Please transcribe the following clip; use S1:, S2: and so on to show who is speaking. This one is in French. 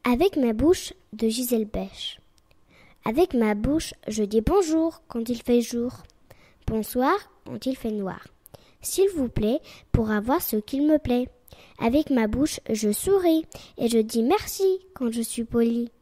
S1: Avec ma bouche de Gisèle Bèche. Avec ma bouche, je dis bonjour quand il fait jour, bonsoir quand il fait noir. S'il vous plaît, pour avoir ce qu'il me plaît. Avec ma bouche, je souris et je dis merci quand je suis polie.